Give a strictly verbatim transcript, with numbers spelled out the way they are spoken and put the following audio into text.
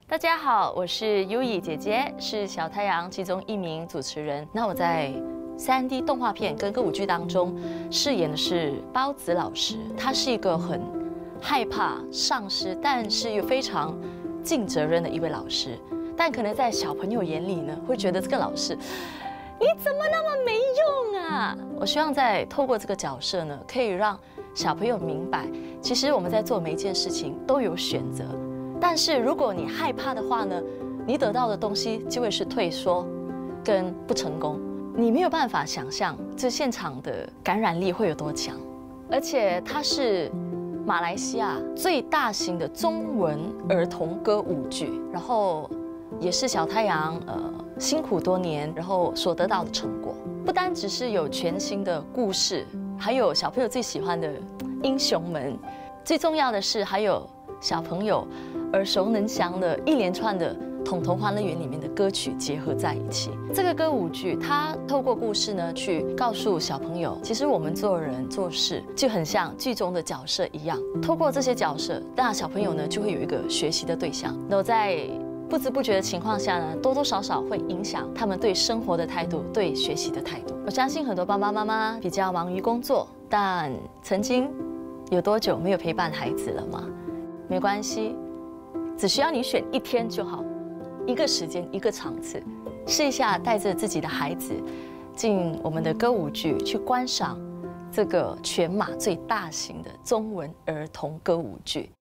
大家好，我是优以姐姐，是小太阳其中一名主持人。那我在三 D 动画片跟歌舞剧当中饰演的是包子老师，他是一个很害怕上失，但是又非常尽责任的一位老师。但可能在小朋友眼里呢，会觉得这个老师你怎么那么没用啊？我希望在透过这个角色呢，可以让小朋友明白，其实我们在做每一件事情都有选择。 但是如果你害怕的话呢，你得到的东西就会是退缩，跟不成功。你没有办法想象这现场的感染力会有多强，而且它是马来西亚最大型的中文儿童歌舞剧，然后也是小太阳呃辛苦多年然后所得到的成果。不单只是有全新的故事，还有小朋友最喜欢的英雄们，最重要的是还有小朋友 耳熟能详的一连串的《统统欢乐园》里面的歌曲结合在一起。这个歌舞剧，它透过故事呢，去告诉小朋友，其实我们做人做事就很像剧中的角色一样。透过这些角色，那小朋友呢就会有一个学习的对象。那在不知不觉的情况下呢，多多少少会影响他们对生活的态度，对学习的态度。我相信很多爸爸妈妈比较忙于工作，但曾经有多久没有陪伴孩子了吗？没关系。 只需要你选一天就好，一个时间，一个场次，试一下带着自己的孩子进我们的歌舞剧去观赏这个全马最大型的中文儿童歌舞剧。